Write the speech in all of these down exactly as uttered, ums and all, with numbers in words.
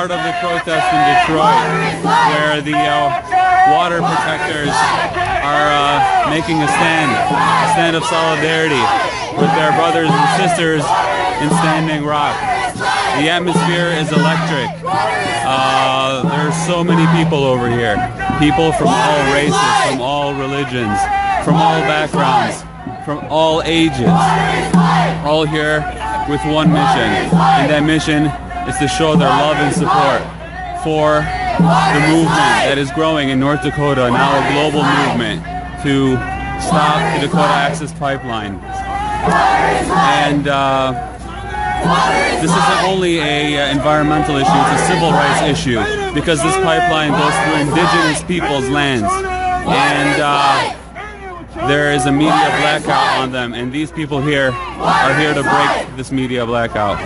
part of the protest in Detroit, where the uh, water protectors are uh, making a stand, a stand of solidarity with their brothers and sisters in Standing Rock. The atmosphere is electric. Uh, there are so many people over here. People from all races, from all religions, from all backgrounds, from all ages. All here with one mission. And that mission is to show their love and support for the movement that is growing in North Dakota, now a global movement, to stop the Dakota Access Pipeline. And uh, this isn't only an environmental issue, it's a civil rights issue, because this pipeline goes through indigenous people's lands. And uh, there is a media blackout on them, and these people here are here to break this media blackout.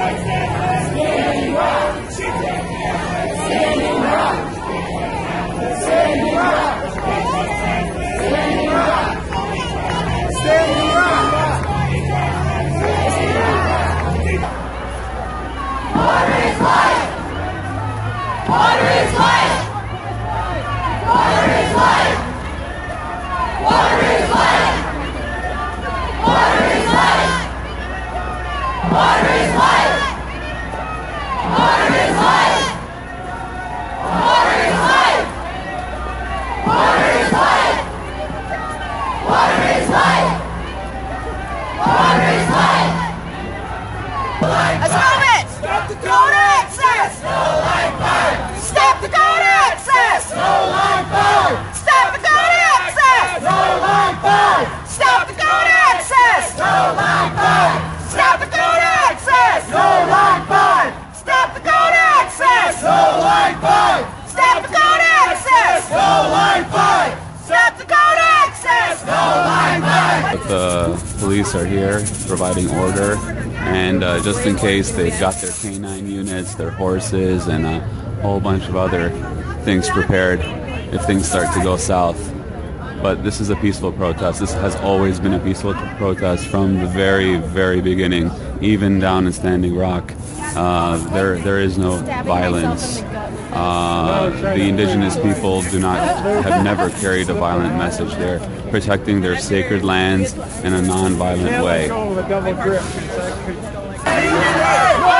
Stop Dakota access! No line burn! Stop Dakota access! No line burn! Stop Dakota access! No line burn! Stop Dakota access! No line burn! Stop Dakota access! No line burn! Stop Dakota access! No line burn! Stop Dakota access! No line burn! Stop Dakota access! No line burn! The police are here providing order, and uh, just in case, they've got their canine units, their horses, and a whole bunch of other things prepared if things start to go south. But this is a peaceful protest. This has always been a peaceful protest from the very, very beginning, even down in Standing Rock. Uh, there, there is no violence. Uh, the indigenous people do not, have never carried a violent message. They're protecting their sacred lands in a non-violent way.